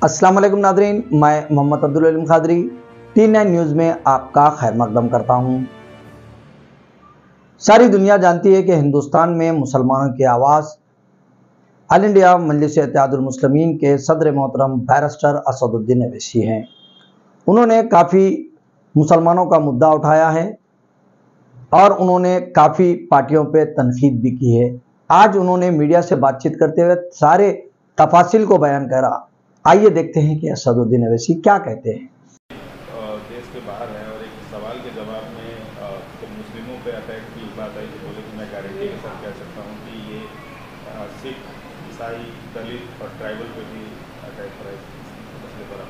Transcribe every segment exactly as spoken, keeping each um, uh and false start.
अस्सलाम वालेकुम नादरीन, मैं Mohammed Abdul Aleem Quadri T nine news में आपका खैर मकदम करता हूं। सारी दुनिया जानती है कि हिंदुस्तान में मुसलमानों की आवाज़ ऑल इंडिया मजलिस इत्तेहादुल मुस्लिमीन के सदर मोहतरम बैरिस्टर असदुद्दीन अवैसी हैं। उन्होंने काफ़ी मुसलमानों का मुद्दा उठाया है और उन्होंने काफ़ी पार्टियों पे तनकीद भी की है। आज उन्होंने मीडिया से बातचीत करते हुए सारे तफासिल को बयान करा। आइए देखते हैं कि असदुद्दीन अवैसी क्या कहते हैं। देश के बाहर है और एक सवाल के जवाब में जब मुस्लिमों पे अटैक की बात आई तो बोले कि मैं गारंटी के साथ कह सकता हूँ कि ये सिख, ईसाई, दलित और ट्राइबल पे भी अटैक करा मसले पर।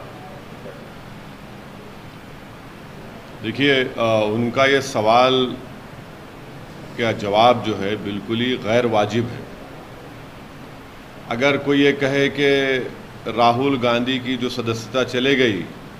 देखिए, उनका ये सवाल का जवाब जो है बिल्कुल ही गैर वाजिब है। अगर कोई ये कहे कि राहुल गांधी की जो सदस्यता चले गई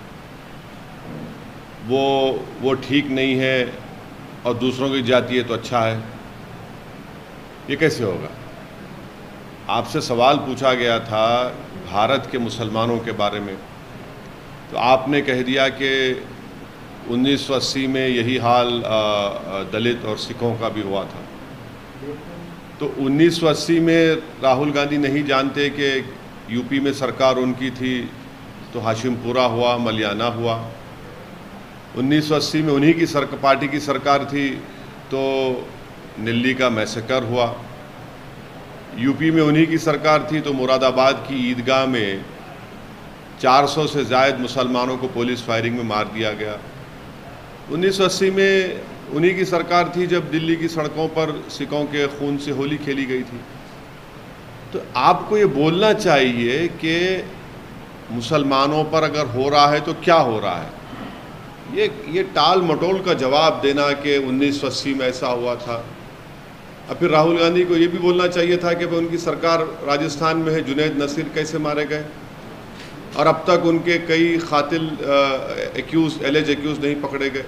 वो वो ठीक नहीं है और दूसरों की जाती है तो अच्छा है, ये कैसे होगा? आपसे सवाल पूछा गया था भारत के मुसलमानों के बारे में, तो आपने कह दिया कि उन्नीस सौ अस्सी में यही हाल दलित और सिखों का भी हुआ था। तो उन्नीस सौ अस्सी में राहुल गांधी नहीं जानते कि यूपी में सरकार उनकी थी तो हाशिमपुरा हुआ, मलियाना हुआ। उन्नीस सौ अस्सी में उन्हीं की सर पार्टी की सरकार थी तो दिल्ली का मैसेकर हुआ। यूपी में उन्हीं की सरकार थी तो मुरादाबाद की ईदगाह में चार सौ से ज़ायद मुसलमानों को पुलिस फायरिंग में मार दिया गया। उन्नीस सौ अस्सी में उन्हीं की सरकार थी जब दिल्ली की सड़कों पर सिखों के खून से होली खेली गई थी। तो आपको ये बोलना चाहिए कि मुसलमानों पर अगर हो रहा है तो क्या हो रहा है। ये ये टाल मटोल का जवाब देना कि उन्नीस सौ अस्सी में ऐसा हुआ था। अब फिर राहुल गांधी को ये भी बोलना चाहिए था कि उनकी सरकार राजस्थान में है, जुनैद नसीर कैसे मारे गए और अब तक उनके कई कातिल एक्यूज एलेज एक्यूज नहीं पकड़े गए।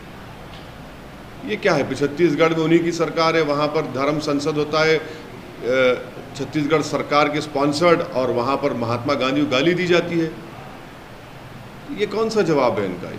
ये क्या है? छत्तीसगढ़ में उन्हीं की सरकार है, वहाँ पर धर्म संसद होता है छत्तीसगढ़ सरकार के स्पॉन्सर्ड, और वहाँ पर महात्मा गांधी को गाली दी जाती है। ये कौन सा जवाब है इनका?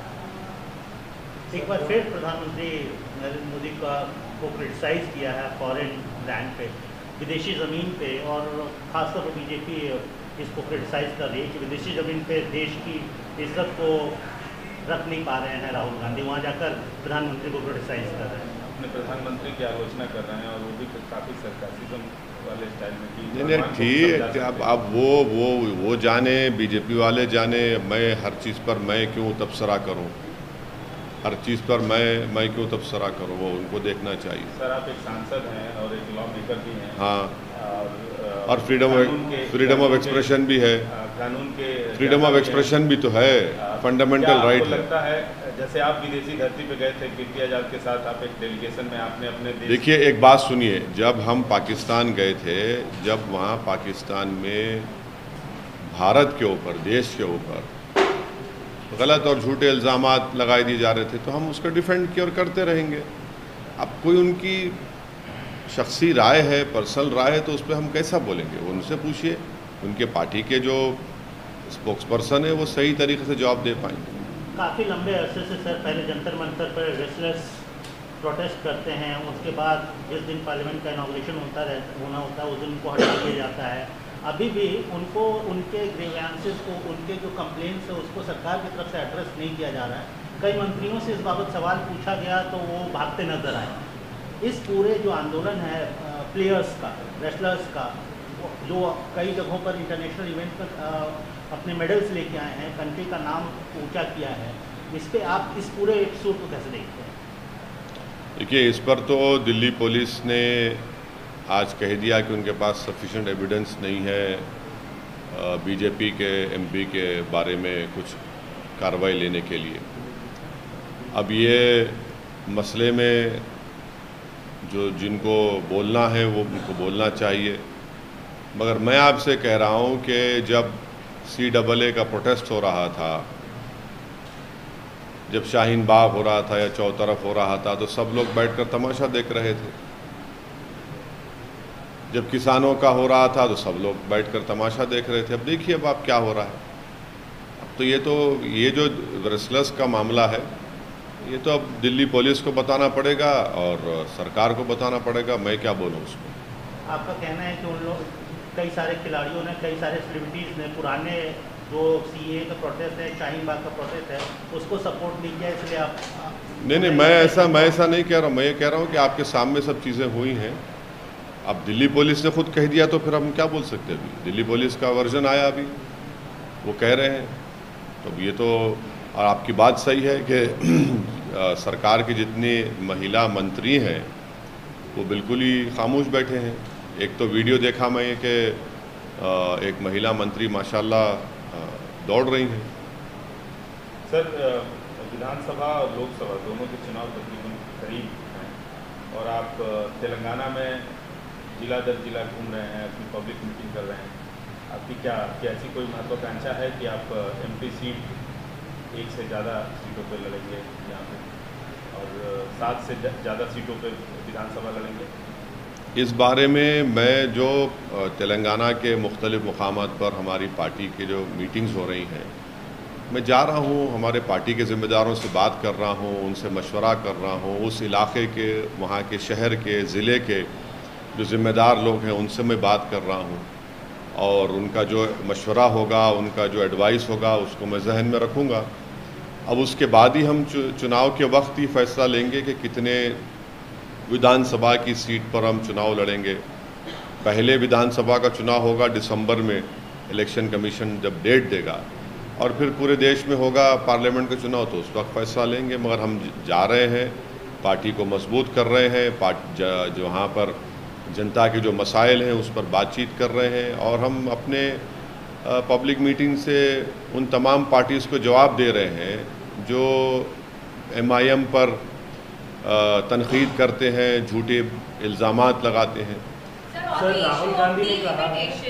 एक बार फिर प्रधानमंत्री नरेंद्र मोदी का को क्रिटिसाइज किया है फॉरेन लैंड पे, विदेशी ज़मीन पे, और खासतौर पर बीजेपी इसको क्रिटिसाइज कर रही है कि विदेशी ज़मीन पे देश की इज्जत को रख नहीं पा रहे हैं राहुल गांधी, वहाँ जाकर प्रधानमंत्री को क्रिटिसाइज कर रहे हैं। अपने प्रधानमंत्री की आलोचना कर रहे हैं और वो भी काफ़ी सरकासिज्म वाले स्टाइल में की। नहीं नहीं ठीक, अब अब वो वो वो जाने, बीजेपी वाले जाने, मैं हर चीज़ पर मैं क्यों तबसरा करूं, हर चीज़ पर मैं मैं क्यों तबसरा करूं, वो उनको देखना चाहिए। सर, आप एक सांसद हैं और एक लॉ मेकर भी हैं। हाँ, और फ्रीडम फ्रीडम ऑफ एक्सप्रेशन भी है। कानून के फ्रीडम ऑफ एक्सप्रेशन भी तो है, फंडामेंटल राइट है। लगता है जैसे आप विदेशी धरती पे गए थे कीर्ति आजाद के साथ, आप एक डेलीगेशन में आपने अपने देखिए, एक बात सुनिए, जब हम पाकिस्तान गए थे, जब वहाँ पाकिस्तान में भारत के ऊपर, देश के ऊपर गलत और झूठे इल्ज़ामात लगाए दिए जा रहे थे तो हम उसका डिफेंड किया और करते रहेंगे। अब कोई उनकी शख्सी राय है, पर्सनल राय है, तो उस पर हम कैसा बोलेंगे? वो उनसे पूछिए, उनके पार्टी के जो स्पोक्स पर्सन है वो सही तरीके से जवाब दे पाएंगे। काफ़ी लंबे अरसे से सर पहले जंतर मंतर पर रेस्टलेस प्रोटेस्ट करते हैं, उसके बाद जिस दिन पार्लियामेंट का इनॉग्रेशन होता रह होना होता है उस दिन उनको हटा दिया जाता है। अभी भी उनको उनके ग्रीवेंसेस को, उनके जो कंप्लेंट्स है उसको सरकार की तरफ से एड्रेस नहीं किया जा रहा है। कई मंत्रियों से इस बाबत सवाल पूछा गया तो वो भागते नजर आए। इस पूरे जो आंदोलन है प्लेयर्स का, रेस्लर्स का, जो कई जगहों पर इंटरनेशनल इवेंट पर अपने मेडल्स लेके आए हैं, कंट्री का नाम ऊंचा किया है, इस पे आप इस पूरे एपिसोड को कैसे देखते हैं? देखिए, इस पर तो दिल्ली पुलिस ने आज कह दिया कि उनके पास सफिशिएंट एविडेंस नहीं है बीजेपी के एमपी के बारे में कुछ कार्रवाई लेने के लिए। अब ये मसले में जो जिनको बोलना है वो उनको बोलना चाहिए, मगर मैं आपसे कह रहा हूँ कि जब सी डबल ए का प्रोटेस्ट हो रहा था, जब शाहीन बाग हो रहा था या चौतरफ हो रहा था, तो सब लोग बैठकर तमाशा देख रहे थे। जब किसानों का हो रहा था तो सब लोग बैठकर तमाशा देख रहे थे। अब देखिए अब आप क्या हो रहा है। अब तो ये तो ये जो रेसलर्स का मामला है, ये तो अब दिल्ली पुलिस को बताना पड़ेगा और सरकार को बताना पड़ेगा। मैं क्या बोलूँ उसको। आपका कहना है कि उन लोग कई सारे खिलाड़ियों ने, कई सारे सेलिब्रिटीज़ ने पुराने जो सीए का प्रोटेस्ट है, शाहीन बाग का प्रोटेस्ट है, उसको सपोर्ट नहीं किया, इसलिए आप नहीं नहीं मैं ऐसा मैं ऐसा नहीं कह रहा हूँ। मैं ये कह रहा हूँ कि आपके सामने सब चीज़ें हुई हैं। अब दिल्ली पुलिस ने खुद कह दिया तो फिर हम क्या बोल सकते हैं। अभी दिल्ली पुलिस का वर्जन आया, अभी वो कह रहे हैं। तो ये तो, और आपकी बात सही है कि सरकार की जितनी महिला मंत्री हैं वो बिल्कुल ही खामोश बैठे हैं। एक तो वीडियो देखा मैं कि एक महिला मंत्री माशाल्लाह दौड़ रही हैं। सर, विधानसभा और लोकसभा दोनों के चुनाव तकरीबन करीब हैं और आप तेलंगाना में जिला दर जिला घूम रहे हैं, अपनी पब्लिक मीटिंग कर रहे हैं। आपकी क्या क्या ऐसी कोई महत्वाकांक्षा है कि आप एमपी सीट एक से ज़्यादा सीटों पर लड़ेंगे यहाँ पे और सात से ज़्यादा सीटों पर विधानसभा लड़ेंगे? इस बारे में मैं जो तेलंगाना के मुख्तलिफ़ मुकामात पर हमारी पार्टी के जो मीटिंग्स हो रही हैं, मैं जा रहा हूँ, हमारे पार्टी के ज़िम्मेदारों से बात कर रहा हूँ, उनसे मशवरा कर रहा हूँ। उस इलाके के, वहाँ के शहर के, ज़िले के जो ज़िम्मेदार लोग हैं उनसे मैं बात कर रहा हूँ और उनका जो मशवरा होगा, उनका जो एडवाइस होगा उसको मैं जहन में रखूँगा। अब उसके बाद ही हम चुनाव के वक्त ही फैसला लेंगे कि कितने विधानसभा की सीट पर हम चुनाव लड़ेंगे। पहले विधानसभा का चुनाव होगा दिसंबर में, इलेक्शन कमीशन जब डेट देगा, और फिर पूरे देश में होगा पार्लियामेंट का चुनाव, तो उस वक्त फैसला लेंगे। मगर हम जा रहे हैं, पार्टी को मजबूत कर रहे हैं, पार्टी जो वहाँ पर जनता के जो मसाइल हैं उस पर बातचीत कर रहे हैं और हम अपने पब्लिक मीटिंग से उन तमाम पार्टीज़ को जवाब दे रहे हैं जो एम आई एम पर तनकीद करते हैं, झूठे इल्ज़ामात लगाते हैं। सर, राहुल गांधी ने कहा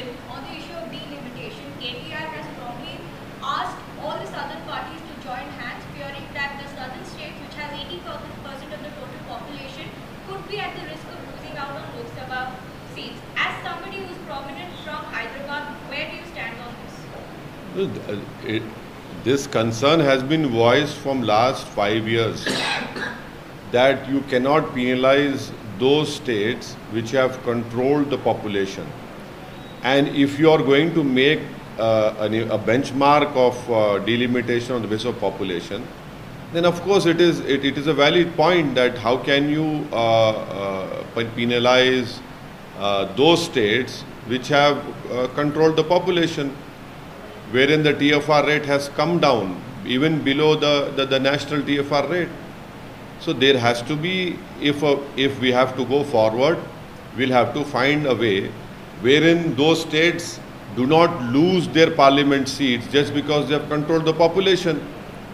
This concern has been voiced from last five years that you cannot penalize those states which have controlled the population, and if you are going to make uh, a, a benchmark of uh, delimitation on the basis of population, then of course it is it, it is a valid point that how can you uh, uh, penalize uh, those states which have uh, controlled the population, wherein the T F R rate has come down even below the, the, the national T F R rate. So there has to be, if, a, if we have to go forward, we'll have to find a way wherein those states do not lose their parliament seats just because they have controlled the population.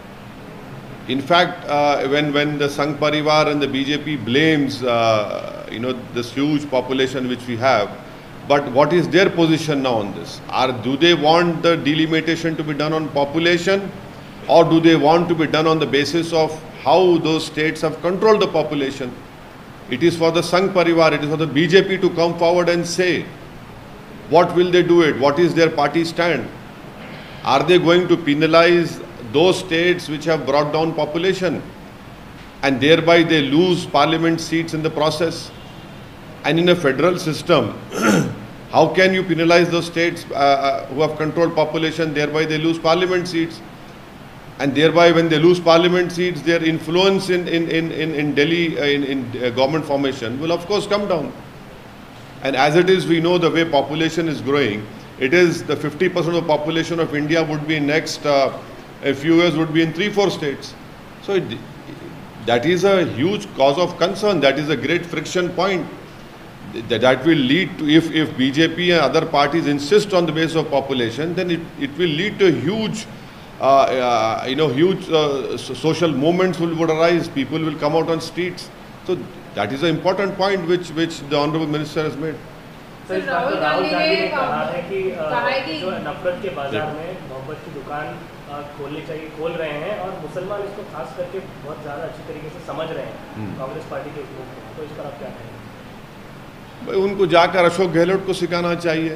In fact, uh, when, when the Sangh Parivar and the B J P blames uh, you know, this huge population which we have, but what is their position now on this? Are, do they want the delimitation to be done on population, or do they want to be done on the basis of how those states have controlled the population? It is for the Sangh Parivar, it is for the B J P to come forward and say, what will they do it? What is their party stand? Are they going to penalize those states which have brought down population and thereby they lose parliament seats in the process? And in a federal system, how can you penalize those states uh, who have controlled population, thereby they lose parliament seats? And thereby when they lose parliament seats, their influence in, in, in, in, in Delhi, uh, in, in uh, government formation will of course come down. And as it is, we know the way population is growing, it is the fifty percent of the population of India would be next uh, a few years would be in three, four states. So it, that is a huge cause of concern. That is a great friction point. That, that will lead to, if, if B J P and other parties insist on the basis of population, then it, it will lead to a huge, uh, uh, you know, huge uh, social movements will, would arise. People will come out on streets. So that is an important point which, which the Honorable Minister has made. Sir, Rahul Gandhi ने कहा है कि जो नफरत के बाजार में मोहब्बत की दुकान खोलनी चाहिए, खोल रहे हैं और मुसलमान इसको खास करके बहुत ज़्यादा अच्छी तरीके से समझ रहे हैं कांग्रेस पार्टी के लोग, तो इस पर आप क्या कहेंगे? भाई उनको जाकर अशोक गहलोत को सिखाना चाहिए।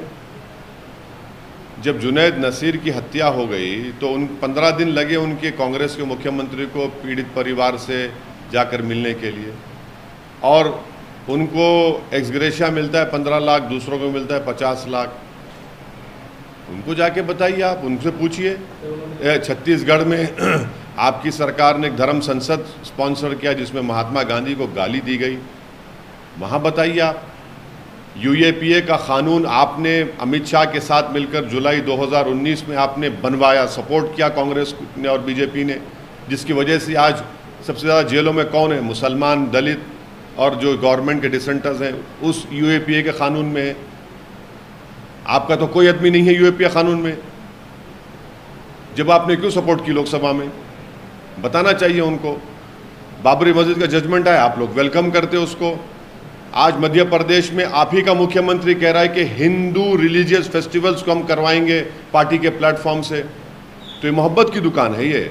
जब जुनैद नसीर की हत्या हो गई तो उन पंद्रह दिन लगे उनके कांग्रेस के मुख्यमंत्री को पीड़ित परिवार से जाकर मिलने के लिए, और उनको एक्सग्रेशिया मिलता है पंद्रह लाख, दूसरों को मिलता है पचास लाख। उनको जाके बताइए, आप उनसे पूछिए। छत्तीसगढ़ में आपकी सरकार ने एक धर्म संसद स्पॉन्सर किया जिसमें महात्मा गांधी को गाली दी गई, वहाँ बताइए आप। यूएपीए का कानून आपने अमित शाह के साथ मिलकर जुलाई दो हज़ार उन्नीस में आपने बनवाया, सपोर्ट किया कांग्रेस ने और बीजेपी ने, जिसकी वजह से आज सबसे ज़्यादा जेलों में कौन है? मुसलमान, दलित और जो गवर्नमेंट के डिसेंटर्स हैं, उस यूएपीए के कानून में है। आपका तो कोई आदमी नहीं है यूएपीए कानून में। जब आपने क्यों सपोर्ट की लोकसभा में? बताना चाहिए उनको। बाबरी मस्जिद का जजमेंट आया, आप लोग वेलकम करते उसको। आज मध्य प्रदेश में आप ही का मुख्यमंत्री कह रहा है कि हिंदू रिलीजियस फेस्टिवल्स को हम करवाएंगे पार्टी के प्लेटफॉर्म से। तो ये मोहब्बत की दुकान है ये।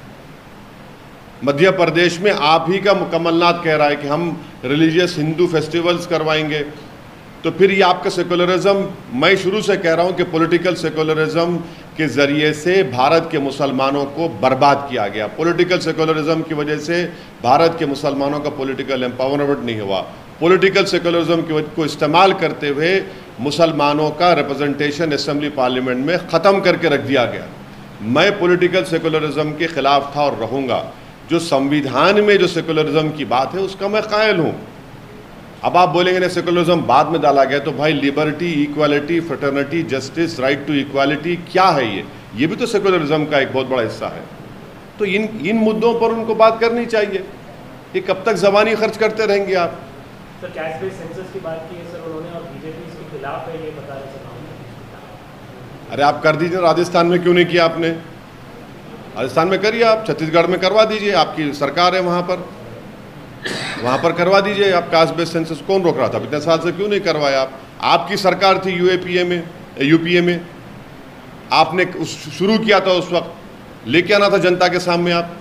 मध्य प्रदेश में आप ही का कमलनाथ कह रहा है कि हम रिलीजियस हिंदू फेस्टिवल्स करवाएंगे। तो फिर ये आपका सेकुलरिज्म, मैं शुरू से कह रहा हूं कि पॉलिटिकल सेकुलरिज्म के ज़रिए से भारत के मुसलमानों को बर्बाद किया गया। पॉलिटिकल सेकुलरिज्म की वजह से भारत के मुसलमानों का पॉलिटिकल एम्पावरमेंट नहीं हुआ। पॉलिटिकल सेकुलरिज्म को इस्तेमाल करते हुए मुसलमानों का रिप्रेजेंटेशन असेंबली पार्लियामेंट में ख़त्म करके रख दिया गया। मैं पॉलिटिकल सेकुलरिज्म के ख़िलाफ़ था और रहूँगा। जो संविधान में जो सेकुलरिज्म की बात है उसका मैं कायल हूँ। अब आप बोलेंगे ना सेकुलरिज्म बाद में डाला गया, तो भाई liberty, equality, fraternity, justice, right to equality क्या है ये? ये भी तो सेकुलरिज्म का एक बहुत बड़ा हिस्सा है। तो इन इन मुद्दों पर उनको बात करनी चाहिए। ये कब तक ज़बानी खर्च करते रहेंगे आप? सर कैश बेस्ड सेंसस की बात की है सर उन्होंने, और बीजेपी इसके खिलाफ है, ये बता रहे सर। अरे आप कर दीजिए, राजस्थान में क्यों नहीं किया आपने? राजस्थान में करिए, आप छत्तीसगढ़ में करवा दीजिए, आपकी सरकार है वहाँ पर, वहाँ पर करवा दीजिए आप कास्ट बेस्ड सेंसस। कौन रोक रहा था? इतने साल से क्यों नहीं करवाया आप? आपकी सरकार थी यूएपीए में, यूपीए में, आपने शुरू किया था, उस वक्त लेके आना था जनता के सामने आप।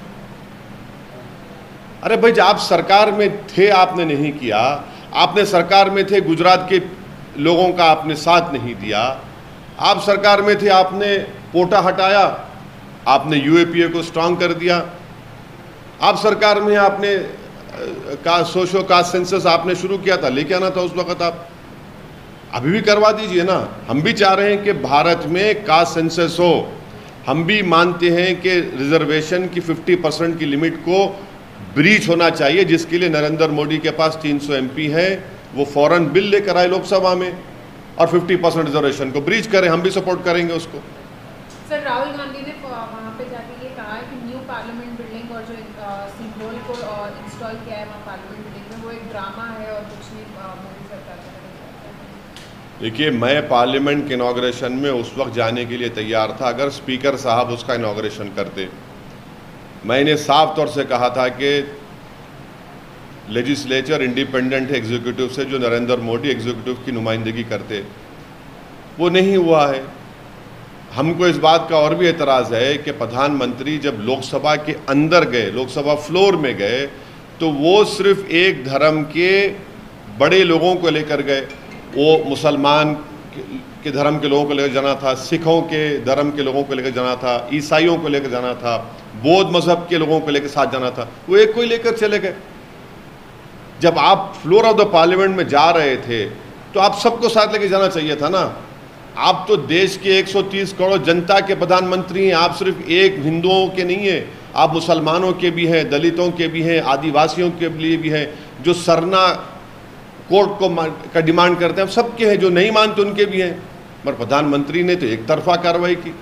अरे भाई जब आप सरकार में थे आपने नहीं किया, आपने सरकार में थे गुजरात के लोगों का आपने साथ नहीं दिया, आप सरकार में थे आपने कोटा हटाया, आपने यूएपीए को स्ट्रांग कर दिया, आप सरकार में आपने का सोशो कास्ट सेंसस आपने शुरू किया था, लेके आना था उस वक्त आप। अभी भी करवा दीजिए ना। हम भी चाह रहे हैं कि भारत में कास्ट सेंसस हो। हम भी मानते हैं कि रिजर्वेशन की पचास परसेंट की लिमिट को ब्रीच होना चाहिए, जिसके लिए नरेंद्र मोदी के पास तीन सौ एमपी है, वो फौरन बिल लेकर आए लोकसभा में और पचास परसेंट रिजर्वेशन को ब्रीच करें। हम भी सपोर्ट करेंगे उसको। सर राहुल गांधी ने वहाँ पे जाके ये कहा है कि न्यू पार्लियामेंट बिल्डिंग और जो सिंबल को इंस्टॉल किया है वहाँ पार्लियामेंट बिल्डिंग में, वो एक ड्रामा है और कुछ नहीं मोदी सरकार का। देखिए, मैं पार्लियामेंट के इनॉग्रेशन में उस वक्त जाने के लिए तैयार था अगर स्पीकर साहब उसका इनॉग्रेशन करते। मैंने साफ तौर से कहा था कि लेजिस्लेचर इंडिपेंडेंट है एग्जीक्यूटिव से, जो नरेंद्र मोदी एग्जीक्यूटिव की नुमाइंदगी करते, वो नहीं हुआ है। हमको इस बात का और भी एतराज़ है कि प्रधानमंत्री जब लोकसभा के अंदर गए, लोकसभा फ्लोर में गए, तो वो सिर्फ एक धर्म के बड़े लोगों को लेकर गए। वो मुसलमान के धर्म के लोगों को लेकर जाना था, सिखों के धर्म के लोगों को लेकर जाना था, ईसाइयों को लेकर जाना था, बौद्ध मजहब के लोगों को लेकर साथ जाना था, वो एक को ही लेकर चले गए। जब आप फ्लोर ऑफ द पार्लियामेंट में जा रहे थे तो आप सबको साथ लेके जाना चाहिए था ना। आप तो देश के एक सौ तीस करोड़ जनता के प्रधानमंत्री हैं। आप सिर्फ एक हिंदुओं के नहीं हैं, आप मुसलमानों के भी हैं, दलितों के भी हैं, आदिवासियों के लिए भी हैं, जो सरना कोर्ट को का डिमांड करते हैं, सबके हैं, जो नहीं मानते उनके भी हैं। मगर प्रधानमंत्री ने तो एक तरफा कार्रवाई की।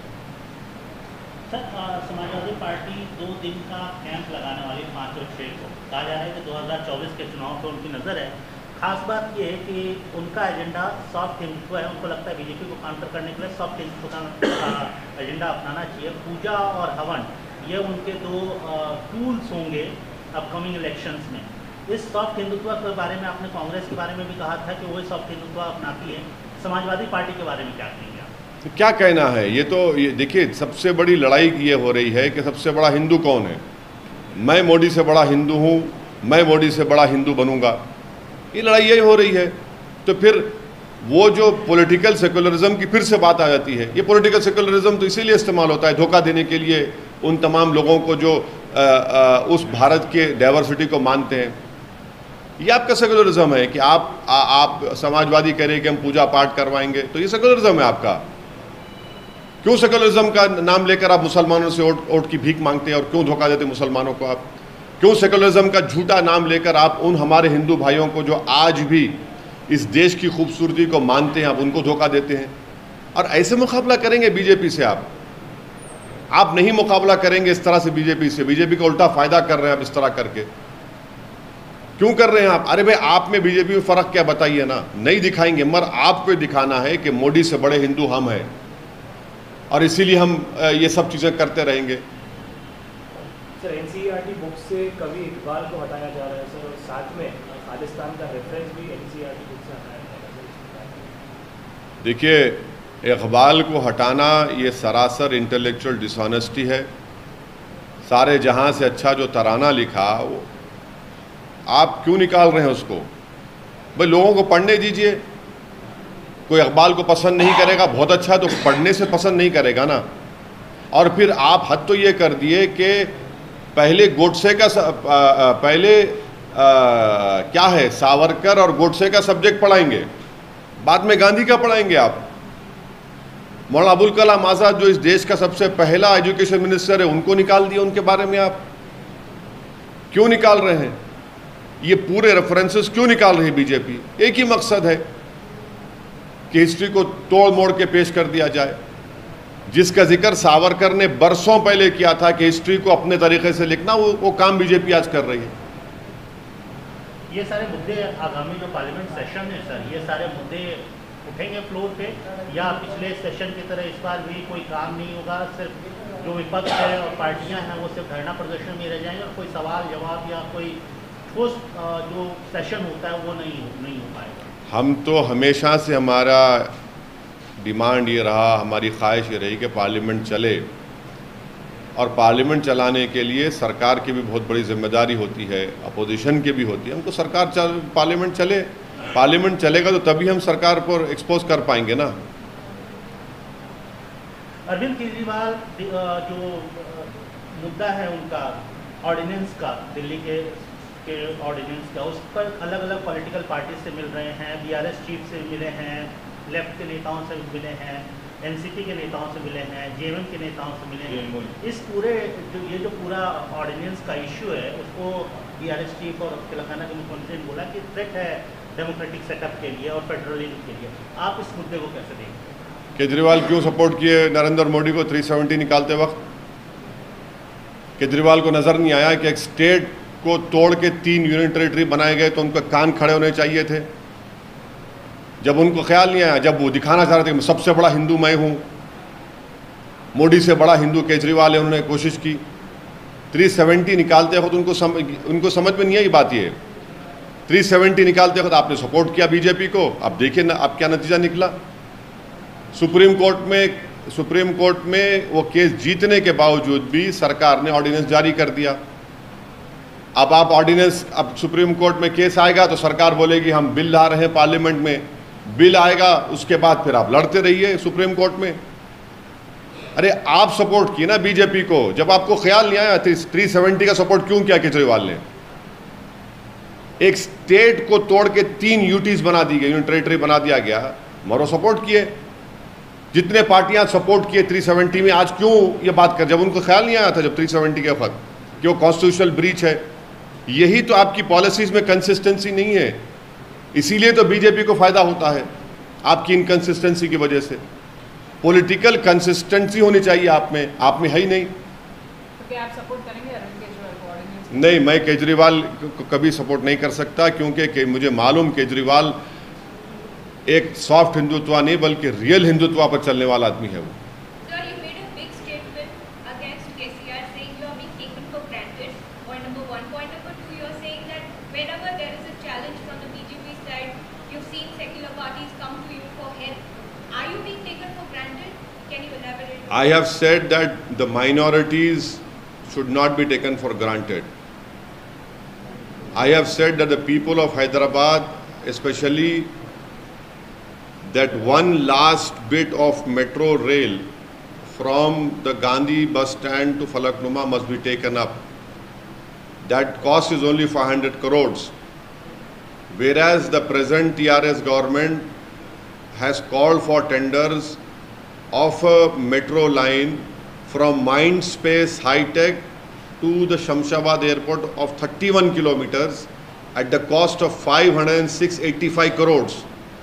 सर समाजवादी पार्टी दो दिन का कैंप लगाने वाली पाँच और छः को कहा जा रहा है कि दो हज़ार चौबीस के चुनाव पर उनकी नज़र है। खास बात यह है कि उनका एजेंडा सॉफ्ट हिंदुत्व है। उनको लगता है बीजेपी को काउंटर करने के लिए सॉफ्ट हिंदुत्व का एजेंडा अपनाना चाहिए। पूजा और हवन ये उनके दो टूल्स होंगे अपकमिंग इलेक्शंस में। इस सॉफ्ट हिंदुत्व के बारे में आपने कांग्रेस के बारे में भी कहा था कि वही सॉफ्ट हिंदुत्व अपनाती है। समाजवादी पार्टी के बारे में क्या कहेंगे आप? तो क्या कहना है? ये तो ये देखिए, सबसे बड़ी लड़ाई ये हो रही है कि सबसे बड़ा हिंदू कौन है। मैं मोदी से बड़ा हिंदू हूँ, मैं मोदी से बड़ा हिंदू बनूंगा, ये लड़ाई यही हो रही है। तो फिर वो जो पॉलिटिकल सेकुलरिज्म की फिर से बात आ जाती है। ये पॉलिटिकल सेकुलरिज्म तो इसीलिए इस्तेमाल होता है धोखा देने के लिए उन तमाम लोगों को जो आ, आ, उस भारत के डाइवर्सिटी को मानते हैं। ये आपका सेकुलरिज्म है कि आप आ, आप समाजवादी कह रहे कि हम पूजा पाठ करवाएंगे, तो ये सेकुलरिज्म है आपका। क्यों सेकुलरिज्म का नाम लेकर आप मुसलमानों से वोट वोट की भीख मांगते हैं और क्यों धोखा देते मुसलमानों को आप? क्यों सेकुलरिज्म का झूठा नाम लेकर आप उन हमारे हिंदू भाइयों को जो आज भी इस देश की खूबसूरती को मानते हैं, आप उनको धोखा देते हैं? और ऐसे मुकाबला करेंगे बीजेपी से आप आप नहीं मुकाबला करेंगे इस तरह से बीजेपी से। बीजेपी का उल्टा फायदा कर रहे हैं आप इस तरह करके। क्यों कर रहे हैं आप? अरे भाई आप में बीजेपी में फर्क क्या बताइए ना, नहीं दिखाएंगे, मगर आपको दिखाना है कि मोदी से बड़े हिंदू हम हैं और इसीलिए हम ये सब चीज़ें करते रहेंगे। सर एनसीईआरटी बुक से कवि इकबाल को हटाया जा रहा है सर, और साथ में खालिस्तान का रेफरेंस भी एनसीईआरटी बुक से हटाया जा रहा है। देखिए, इकबाल को हटाना ये सरासर इंटेलेक्चुअल डिसऑनेस्टी है। सारे जहां से अच्छा जो तराना लिखा वो आप क्यों निकाल रहे हैं उसको? भाई लोगों को पढ़ने दीजिए। कोई इकबाल को पसंद नहीं करेगा, बहुत अच्छा, तो पढ़ने से पसंद नहीं करेगा ना। और फिर आप हद तो ये कर दिए कि पहले गोडसे का पहले आ, क्या है सावरकर और गोडसे का सब्जेक्ट पढ़ाएंगे, बाद में गांधी का पढ़ाएंगे आप। मौलाना अबुल कलाम आज़ाद जो इस देश का सबसे पहला एजुकेशन मिनिस्टर है, उनको निकाल दिया, उनके बारे में आप क्यों निकाल रहे हैं? ये पूरे रेफरेंसेस क्यों निकाल रही है बीजेपी? एक ही मकसद है कि हिस्ट्री को तोड़ मोड़ के पेश कर दिया जाए, जिसका जिक्र सावरकर ने बरसों पहले किया था कि हिस्ट्री को अपने तरीके से लिखना, वो वो काम बीजेपी आज कर रही है। ये सारे मुद्दे आगामी जो पार्लियामेंट सेशन है सर, ये सारे मुद्दे उठेंगे फ्लोर पे, या पिछले सेशन की तरह इस बार भी कोई काम नहीं होगा, सिर्फ जो विपक्ष है और पार्टियां हैं वो सिर्फ धरना प्रदर्शन में रह जाएंगे और कोई सवाल जवाब या कोई ठोस जो सेशन होता है वो नहीं नहीं हो पाएगा? हम तो हमेशा से हमारा डिमांड ये रहा, हमारी ख्वाहिश ये रही कि पार्लियामेंट चले, और पार्लियामेंट चलाने के लिए सरकार की भी बहुत बड़ी जिम्मेदारी होती है, अपोजिशन की भी होती है। हमको सरकार चल पार्लियामेंट चले, पार्लियामेंट चलेगा तो तभी हम सरकार पर एक्सपोज कर पाएंगे ना। अरविंद केजरीवाल जो मुद्दा है उनका ऑर्डिनेंस का, दिल्ली के के ऑर्डिनेंस का, उस पर अलग अलग पॉलिटिकल पार्टी से मिल रहे हैं, बीआरएस चीफ से मिले हैं, लेफ्ट के नेताओं से मिले हैं, एनसीपी के नेताओं से मिले हैं, जेएमएम के नेताओं से मिले हैं। इस पूरे जो ये जो पूरा ऑर्डिनेंस का इश्यू है उसको बीआरएस चीफ और तेलंगाना के मुख्यमंत्री ने बोला कि थ्रेट है डेमोक्रेटिक सेटअप के लिए और फेडरलिज्म के लिए। आप इस मुद्दे को कैसे देखते हैं? केजरीवाल क्यों सपोर्ट किए नरेंद्र मोदी को थ्री सेवेंटी निकालते वक्त? केजरीवाल को नज़र नहीं आया कि एक स्टेट को तोड़ के तीन यूनियन टेरिटरी बनाए गए तो उनके कान खड़े होने चाहिए थे? जब उनको ख्याल नहीं आया, जब वो दिखाना चाह रहे थे कि सबसे बड़ा हिंदू मैं हूँ, मोदी से बड़ा हिंदू केजरीवाल है, उन्होंने कोशिश की। थ्री सेवेंटी निकालते वक्त उनको सम, उनको समझ में नहीं आई बात। ये थ्री सेवेंटी निकालते वक्त आपने सपोर्ट किया बीजेपी को, अब देखिए ना अब क्या नतीजा निकला। सुप्रीम कोर्ट में सुप्रीम कोर्ट में वो केस जीतने के बावजूद भी सरकार ने ऑर्डिनेंस जारी कर दिया। अब आप ऑर्डिनेंस, अब सुप्रीम कोर्ट में केस आएगा तो सरकार बोलेगी हम बिल ला रहे हैं पार्लियामेंट में, बिल आएगा उसके बाद फिर आप लड़ते रहिए सुप्रीम कोर्ट में। अरे आप सपोर्ट किए ना बीजेपी को, जब आपको ख्याल नहीं आया थ्री सेवेंटी का सपोर्ट क्यों किया केजरीवाल ने? एक स्टेट को तोड़ के तीन यूटीज बना दी गई, यूनियन टेरिटरी बना दिया गया, मरो सपोर्ट किए। जितने पार्टियां सपोर्ट किए थ्री सेवेंटी में, आज क्यों ये बात कर, जब उनको ख्याल नहीं आया था जब थ्री सेवेंटी के वक्त कि वो कॉन्स्टिट्यूशनल ब्रीच है। यही तो आपकी पॉलिसीज में कंसिस्टेंसी नहीं है, इसीलिए तो बीजेपी को फायदा होता है आपकी इनकंसिस्टेंसी की वजह से। पॉलिटिकल कंसिस्टेंसी होनी चाहिए आप में, आप में है ही नहीं। तो क्या आप सपोर्ट करेंगे अरविंद केजरीवाल को ऑर्डिनेंस? नहीं, मैं केजरीवाल को कभी सपोर्ट नहीं कर सकता, क्योंकि मुझे मालूम केजरीवाल एक सॉफ्ट हिंदुत्व नहीं बल्कि रियल हिंदुत्व पर चलने वाला आदमी है वो। I have said that the minorities should not be taken for granted. I have said that the people of Hyderabad, especially that one last bit of metro rail from the Gandhi bus stand to Falaknuma must be taken up. That cost is only five hundred crores. Whereas the present T R S government has called for tenders of a metro line from Mindspace High Tech to the Shamshabad airport of thirty-one kilometers at the cost of five hundred six eighty-five crores.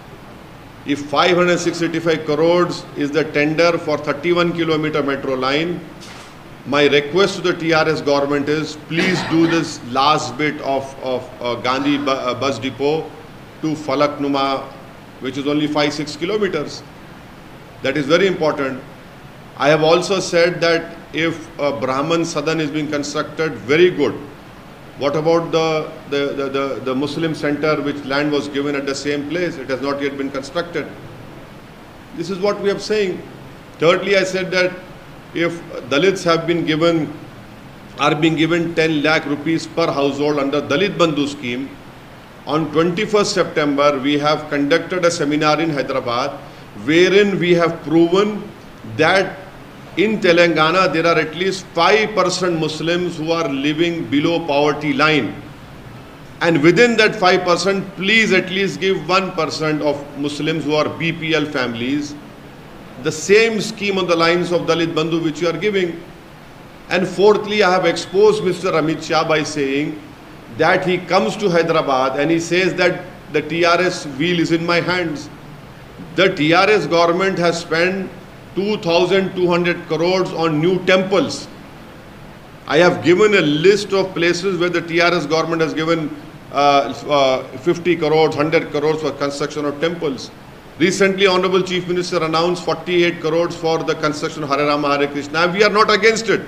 If five hundred six eighty-five crores is the tender for thirty-one kilometer metro line, my request to the T R S government is, please do this last bit of, of uh, Gandhi bu uh, bus depot to Falaknuma, which is only five six kilometers. That is very important. I have also said that if a Brahman Sadan is being constructed, very good. What about the, the, the, the, the Muslim center which land was given at the same place? It has not yet been constructed. This is what we are saying. Thirdly, I said that if Dalits have been given, are being given ten lakh rupees per household under Dalit Bandhu scheme, on twenty-first September we have conducted a seminar in Hyderabad wherein we have proven that in Telangana there are at least five percent Muslims who are living below poverty line, and within that five percent please at least give one percent of Muslims who are B P L families the same scheme on the lines of Dalit Bandhu which you are giving. And fourthly, I have exposed Mister Amit Shah by saying that he comes to Hyderabad and he says that the T R S wheel is in my hands. The T R S government has spent two thousand two hundred crores on new temples. I have given a list of places where the T R S government has given uh, uh, fifty crores, one hundred crores for construction of temples. Recently, Honorable Chief Minister announced forty-eight crores for the construction of Hare Rama, Hare Krishna. We are not against it.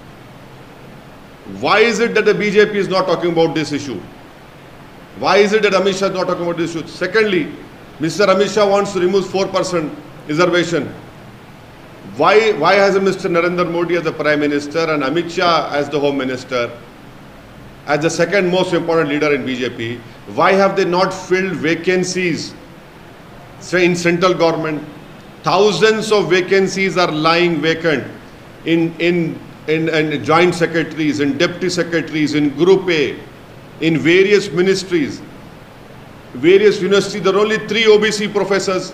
Why is it that the B J P is not talking about this issue? Why is it that Amit Shah is not talking about this issue? Secondly, Mister Amit Shah wants to remove four percent reservation. Why, why has Mister Narendra Modi as the Prime Minister and Amit Shah as the Home Minister, as the second most important leader in B J P, why have they not filled vacancies say in central government? Thousands of vacancies are lying vacant in, in, in, in joint secretaries, in deputy secretaries, in Group A, in various ministries, various universities. There are only three O B C professors.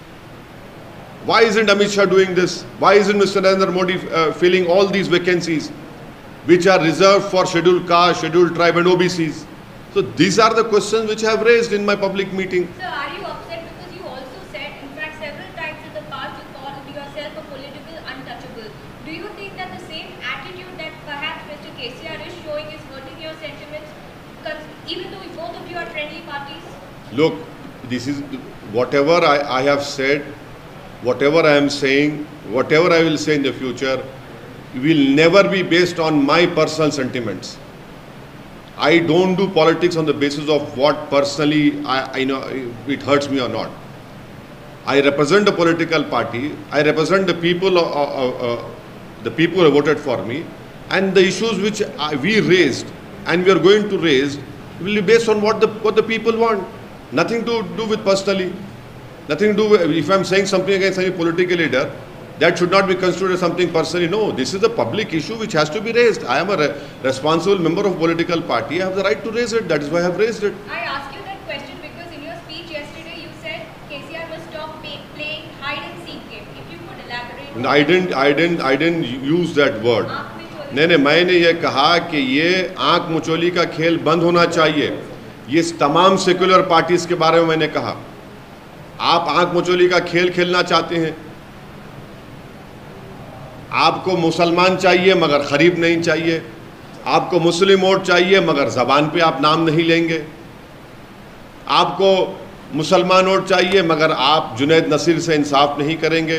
Why isn't Amit Shah doing this? Why isn't Mister Narendra Modi uh, filling all these vacancies which are reserved for scheduled caste, scheduled tribe and O B Cs? So these are the questions which I have raised in my public meeting. Sir, are you upset because you also said, in fact several times in the past you called yourself a political untouchable? Do you think that the same attitude that perhaps Mister K C R is showing is hurting your sentiments, even though both of you are friendly parties? Look, this is whatever I, I have said, whatever I am saying, whatever I will say in the future, will never be based on my personal sentiments. I don't do politics on the basis of what personally I, I know it hurts me or not. I represent a political party. I represent the people, uh, uh, uh, the people who voted for me, and the issues which I, we raised and we are going to raise will be based on what the what the people want. Nothing to do with personally. Nothing to do with, if I am saying something against any political leader, that should not be considered as something personally. No, this is a public issue which has to be raised. I am a re responsible member of political party. I have the right to raise it. That is why I have raised it. I asked you that question because in your speech yesterday you said K C R must stop pay, playing hide and seek game. If you could elaborate. No, I didn't. I didn't. I didn't use that word. नहीं नहीं मैंने ये कहा कि ये आंख मुचोली का खेल बंद होना चाहिए. ये तमाम सेक्युलर पार्टीज के बारे में मैंने कहा. आप आंख मुचोली का खेल खेलना चाहते हैं. आपको मुसलमान चाहिए मगर गरीब नहीं चाहिए. आपको मुस्लिम वोट चाहिए मगर ज़बान पे आप नाम नहीं लेंगे. आपको मुसलमान वोट चाहिए मगर आप जुनैद नसीर से इंसाफ नहीं करेंगे.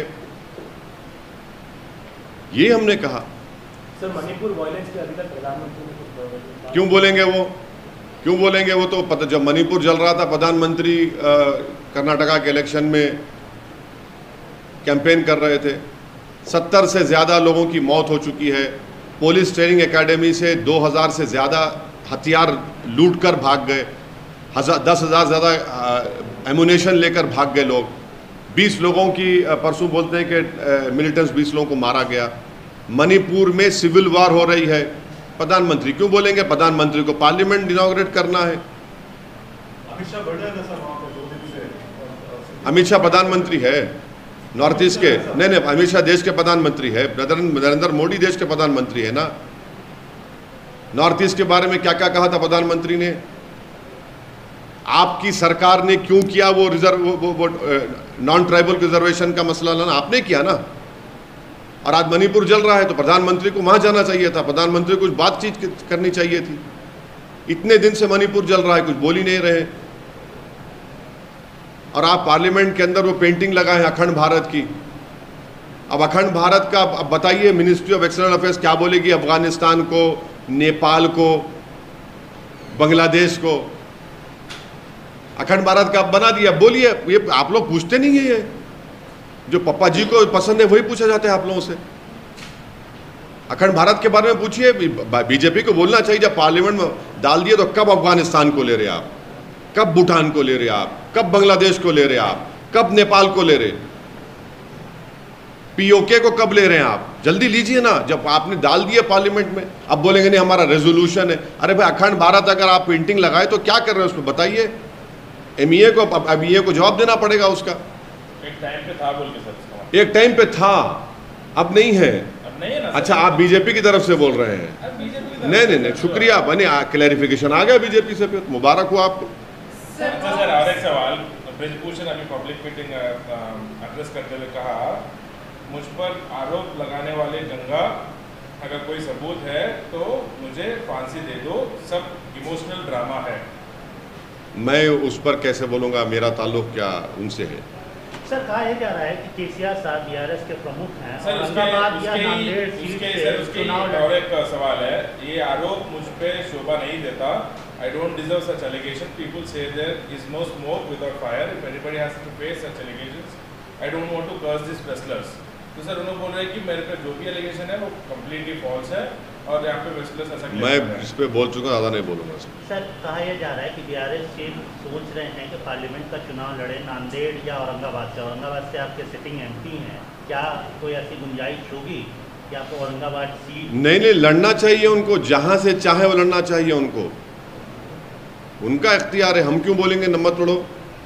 ये हमने कहा. सर, मणिपुर वायलेंस पे अभी तक प्रधानमंत्री ने क्यों बोलेंगे वो क्यों बोलेंगे वो तो पता, जब मणिपुर जल रहा था प्रधानमंत्री कर्नाटका के इलेक्शन में कैंपेन कर रहे थे. सत्तर से ज़्यादा लोगों की मौत हो चुकी है. पुलिस ट्रेनिंग एकेडमी से दो हज़ार से ज़्यादा हथियार लूट कर भाग गए. हजार दस हज़ार ज़्यादा एमुनेशन लेकर भाग गए लोग. बीस लोगों की परसों बोलते हैं कि मिलिटेंट्स बीस लोगों को मारा गया। मणिपुर में सिविल वार हो रही है, प्रधानमंत्री क्यों बोलेंगे? प्रधानमंत्री को पार्लियामेंट इनॉग्रेट करना है। अमित शाह बढ़ जाएगा सर वहाँ पे दो दिन से। अमित शाह प्रधानमंत्री है नॉर्थ ईस्ट के? नहीं नहीं, अमित शाह देश के प्रधानमंत्री है, नरेंद्र मोदी देश के प्रधानमंत्री है ना। नॉर्थ ईस्ट के बारे में क्या क्या कहा था प्रधानमंत्री ने? आपकी सरकार ने क्यों किया वो रिजर्व वो, वो, वो नॉन ट्राइबल रिजर्वेशन का मसला लाना? आपने किया ना। और आज मणिपुर जल रहा है तो प्रधानमंत्री को वहां जाना चाहिए था, प्रधानमंत्री को कुछ बातचीत करनी चाहिए थी। इतने दिन से मणिपुर जल रहा है, कुछ बोल ही नहीं रहे। और आप पार्लियामेंट के अंदर वो पेंटिंग लगाए हैं अखंड भारत की। अब अखंड भारत का अब बताइए मिनिस्ट्री ऑफ एक्सटर्नल अफेयर्स क्या बोलेगी अफगानिस्तान को, नेपाल को, बांग्लादेश को? अखंड भारत का आप बना दिया, बोलिए। ये आप लोग पूछते नहीं है, ये जो पप्पा जी को पसंद है वही पूछा जाता है आप लोगों से। अखंड भारत के बारे में पूछिए, बीजेपी को बोलना चाहिए जब पार्लियामेंट में डाल दिए तो कब अफगानिस्तान को ले रहे आप, कब भूटान को ले रहे आप, कब बांग्लादेश को ले रहे आप, कब नेपाल को ले रहे, पीओके को कब ले रहे हैं आप? जल्दी लीजिए ना, जब आपने डाल दिए पार्लियामेंट में। अब बोलेंगे नहीं हमारा रेजोल्यूशन है। अरे भाई अखंड भारत अगर आप पेंटिंग लगाए तो क्या कर रहे हैं उसमें बताइए। एमईए को अब एमईए को जवाब देना पड़ेगा उसका। एक टाइम पे था बोल के सर, एक टाइम पे था, अब नहीं है। अब नहीं है ना। अच्छा आप बीजेपी की तरफ से बोल रहे हैं? नहीं नहीं नहीं, शुक्रिया बने, क्लैरिफिकेशन आ गया बीजेपी से, फिर मुबारक हो आपको। अच्छा सर, और एक सवाल ब्रिजभूषण अभी पब्लिक मीटिंग एड्रेस करते हुए कहा, मुझ पर आरोप लगाने वाले गंगा अगर कोई सबूत है तो मुझे फांसी दे दो, सब इमोशनल ड्रामा है। मैं उस पर कैसे बोलूँगा, मेरा ताल्लुक क्या उनसे है? सर कहा यह जा रहा है कि केसीआर साहब बीआरएस के प्रमुख हैं। सर उसके उसके उसके सर उसके और एक सवाल है, ये आरोप मुझ पे शोभा नहीं देता। I don't deserve such allegation. People say there is no smoke without fire. If anybody has to face such allegations, I don't want to curse these wrestlers. तो सर उन्होंने बोल रहे हैं कि मेरे पे जो भी एलिगेशन है वो कम्प्लीटली फॉल्स है और यहाँ पे wrestlers ऐसा। मैं इस पे बोल चुका, ज़्यादा नहीं बोलूँगा सर। सर कहा यह जा रहा है कि बीआरएस चीफ सोच रहे हैं कि पार्लियामेंट का चुनाव लड़े नांदेड़ या औरंगाबाद से। औरंगाबाद से आपके सिटिंग एमपी हैं, क्या कोई ऐसी गुंजाइश होगी कि आपको औरंगाबाद सीट? नहीं नहीं, लड़ना चाहिए उनको, जहाँ से चाहे वो लड़ना चाहिए उनको, उनका इख्तियार है। हम क्यों बोलेंगे नमत लड़ो?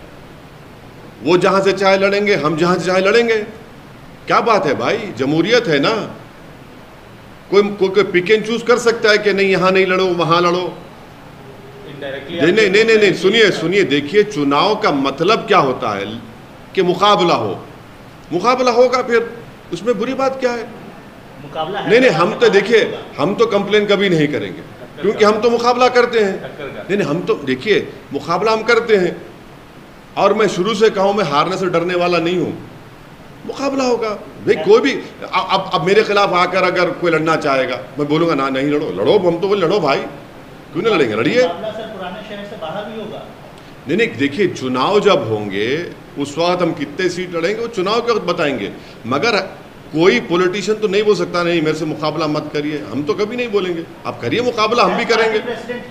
वो जहां से चाहे लड़ेंगे, हम जहां से चाहे लड़ेंगे। क्या बात है भाई, जमहूरियत है ना। कोई कोई कोई पिक एंड चूज कर सकता है कि नहीं यहाँ नहीं लड़ो वहां लड़ो। नहीं नहीं नहीं नहीं, नहीं सुनिए सुनिए, देखिए चुनाव का मतलब क्या होता है कि मुकाबला हो, मुकाबला होगा, फिर उसमें बुरी बात क्या है? मुकाबला है। नहीं नहीं, हम तो देखिए हम तो कंप्लेन कभी नहीं करेंगे क्योंकि हम तो मुकाबला करते हैं। नहीं नहीं, हम तो देखिए मुकाबला हम करते हैं और मैं शुरू से कहूँ मैं हारने से डरने वाला नहीं हूँ। मुकाबला होगा भाई, कोई भी अब अब मेरे खिलाफ आकर अगर कोई लड़ना चाहेगा मैं बोलूँगा ना नहीं लड़ो, लड़ो, हम तो बोले लड़ो भाई, क्यों नहीं लड़ेंगे, लड़िए। पुराने शहर से बाहर भी होगा। नहीं नहीं, देखिए चुनाव जब होंगे उस वक्त हम कितने सीट लड़ेंगे वो चुनाव के वक्त बताएंगे, मगर कोई पॉलिटिशियन तो नहीं बोल सकता नहीं मेरे से मुकाबला मत करिए। हम तो कभी नहीं बोलेंगे, आप करिए मुकाबला, हम भी करेंगे।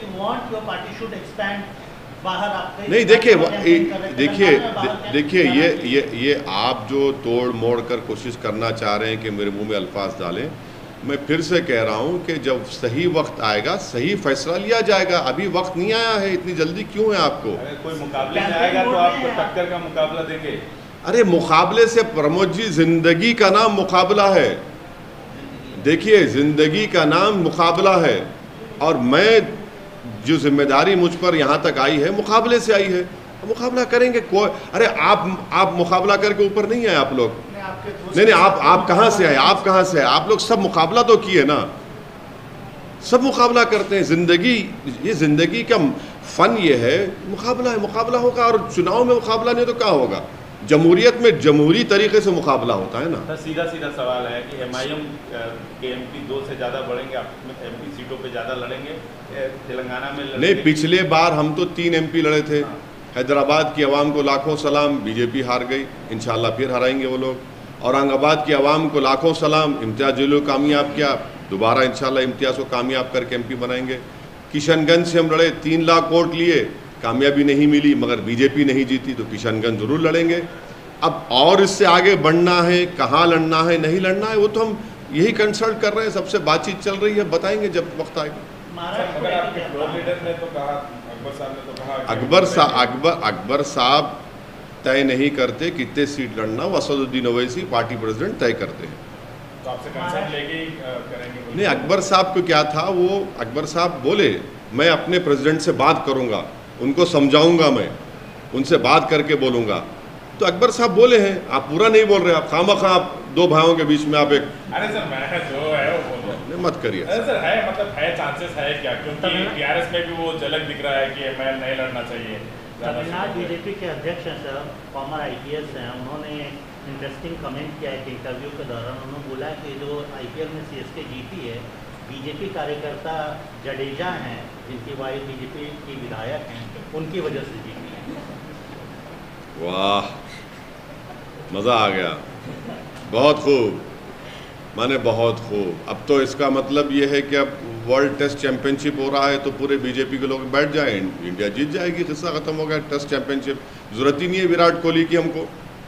नहीं देखिए देखिए देखिए ये ये ये आप जो तोड़ मोड़ कर कोशिश करना चाह रहे हैं कि मेरे मुंह में अल्फाज डालें, मैं फिर से कह रहा हूं कि जब सही वक्त आएगा सही फैसला लिया जाएगा। अभी वक्त नहीं आया है, इतनी जल्दी क्यों है आपको? अगर कोई मुकाबले में आएगा तो आप टक्कर का मुकाबला देंगे? अरे मुकाबले से प्रमोद जी, जिंदगी का नाम मुकाबला है। देखिए जिंदगी का नाम मुकाबला है और मैं जो जिम्मेदारी मुझ पर यहाँ तक आई है मुकाबले से आई है, मुकाबला करेंगे। कोई अरे आप आप मुकाबला करके ऊपर नहीं आए आप लोग। नहीं नहीं, आप आप कहाँ से आए, आप कहाँ से आए? आप लोग सब मुकाबला तो किए ना, सब मुकाबला करते हैं। जिंदगी, ये जिंदगी का फन ये है, मुकाबला है, मुकाबला होगा। और चुनाव में मुकाबला नहीं तो क्या होगा? जमहूरियत में जमहूरी तरीके से मुकाबला होता है ना। सर सीधा सीधा सवाल है कि एमआईएम के एमपी दो से ज़्यादा बढ़ेंगे, आप एमपी सीटों पे ज़्यादा लड़ेंगे तेलंगाना में लड़ेंगे? नहीं, पिछले बार हम तो तीन एमपी लड़े थे। हैदराबाद की आवाम को लाखों सलाम, बीजेपी हार गई, इंशाल्लाह फिर हराएंगे वो लोग। औरंगाबाद की आवाम को लाखों सलाम, इम्तियाज़ जलील कामयाब किया, दोबारा इंशाल्लाह इम्तियाज़ को कामयाब करके एमपी बनाएंगे। किशनगंज से हम लड़े, तीन लाख वोट लिए, कामयाबी नहीं मिली, मगर बीजेपी नहीं जीती, तो किशनगंज जरूर लड़ेंगे। अब और इससे आगे बढ़ना है, कहाँ लड़ना है, नहीं लड़ना है, वो तो हम यही कंसल्ट कर रहे हैं, सबसे बातचीत चल रही है, बताएंगे जब वक्त आएगा। मगर आपके फ्लोर लीडर ने तो कहा, अकबर साहब ने तो कहा, अकबर साहब अकबर अकबर साहब तय नहीं करते कितने सीट लड़ना, वो असदुद्दीन ओवैसी पार्टी प्रेसिडेंट तय करते हैं। तो आपसे कंसर्न लेके करेंगे? नहीं, अकबर साहब को क्या था, वो अकबर साहब बोले मैं अपने प्रेसिडेंट से बात करूंगा, उनको समझाऊंगा, मैं उनसे बात करके बोलूंगा। तो अकबर साहब बोले हैं, आप पूरा नहीं बोल रहे, आप खामखा आप दो भाइयों के बीच में आप एक, अरे सर मैं जो है वो बोल रहा हूं। मत करिए। अरे सर है, मतलब है, चांसेस है क्या? क्योंकि टीआरएस में भी वो झलक दिख रहा है कि मैं नहीं लड़ना चाहिए। तमिलनाडु बीजेपी के अध्यक्ष हैं सर, फॉर्मर आईपीएस हैं, उन्होंने इंटरेस्टिंग कमेंट किया है कि इंटरव्यू के दौरान उन्होंने बोला कि जो आईपीएल में सीएसके जीती है, बीजेपी कार्यकर्ता जडेजा हैं जिनकी वाइफ बीजेपी की विधायक हैं, उनकी वजह से जीती है। वाह, मज़ा आ गया, बहुत खूब, माने बहुत खूब। अब तो इसका मतलब ये है कि अब वर्ल्ड टेस्ट चैंपियनशिप हो रहा है तो पूरे बीजेपी के लोग बैठ जाएं, इंडिया जीत जाएगी, किस्सा ख़त्म हो गया। टेस्ट चैंपियनशिप ज़रूरत ही नहीं है विराट कोहली की, हमको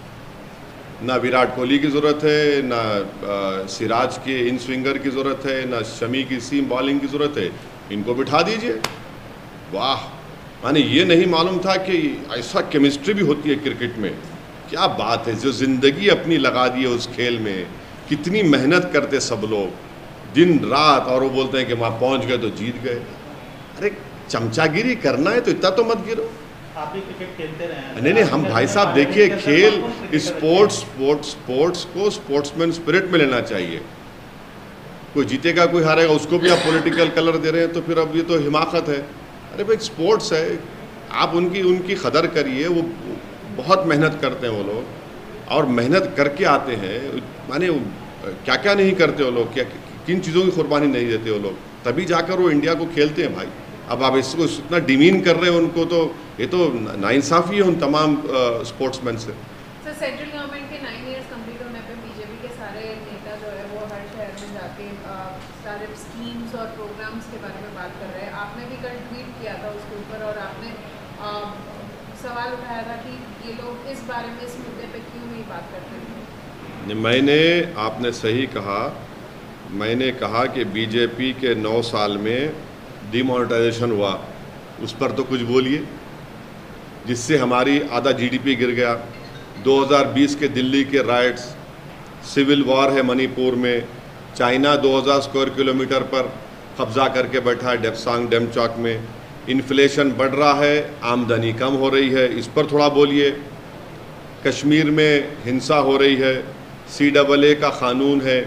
ना विराट कोहली की ज़रूरत है, ना आ, सिराज के इन स्विंगर की ज़रूरत है, ना शमी की सीम बॉलिंग की ज़रूरत है, इनको बिठा दीजिए। वाह, माने ये नहीं मालूम था कि ऐसा केमिस्ट्री भी होती है क्रिकेट में, क्या बात है। जो ज़िंदगी अपनी लगा दी है उस खेल में, कितनी मेहनत करते सब लोग दिन रात, और वो बोलते हैं कि वहाँ पहुँच गए तो जीत गए। अरे चमचागिरी करना है तो इतना तो मत गिरो। आप भी क्रिकेट खेलते रहे हैं? नहीं नहीं, हम भाई साहब देखिए, खेल स्पोर्ट्स स्पोर्ट्स स्पोर्ट्स को स्पोर्ट्समैन स्पिरिट में लेना चाहिए। कोई जीतेगा कोई हारेगा, उसको भी आप पॉलिटिकल कलर दे रहे हैं तो फिर अब ये तो हिमाकत है। अरे भाई स्पोर्ट्स है, आप उनकी उनकी कदर करिए, वो बहुत मेहनत करते हैं वो लोग, और मेहनत करके आते हैं, माने क्या क्या नहीं करते वो लोग, क्या किन चीज़ों की कुर्बानी नहीं देते वो लोग, तभी जाकर वो इंडिया को खेलते हैं भाई। अब आप इसको इतना डिमीन कर रहे हैं उनको, तो ये तो नाइंसाफ़ी है उन तमाम स्पोर्ट्समैन से। सर, सेंट्रल गवर्नमेंट के नाइन इयर्स कंप्लीट होने पे बीजेपी के सारे नेता जो है वो हर शहर में जाके सारे स्कीम्स और प्रोग्राम्स के बारे में बात कर रहे हैं। आपने भी कल ट्वीट किया था उसके ऊपर, और आपने आ, सवाल उठाया था कि ये लोग इस बारे में, इस मुद्दे पे क्यों नहीं बात करते। मैंने, आपने सही कहा, मैंने कहा कि बीजेपी के नौ साल में डिमोनेटाइजेशन हुआ, उस पर तो कुछ बोलिए, जिससे हमारी आधा जीडीपी गिर गया। दो हज़ार बीस के दिल्ली के राइट्स, सिविल वॉर है मणिपुर में, चाइना दो हज़ार स्क्वायर किलोमीटर पर कब्जा करके बैठा है डेप्सांग डेमचौक में, इन्फ्लेशन बढ़ रहा है, आमदनी कम हो रही है, इस पर थोड़ा बोलिए। कश्मीर में हिंसा हो रही है, सी डबल ए का कानून है,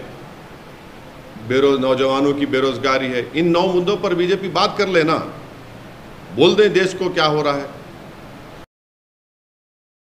बेरोज नौजवानों की बेरोजगारी है, इन नौ मुद्दों पर बीजेपी बात कर लेना, बोल दें देश को क्या हो रहा है।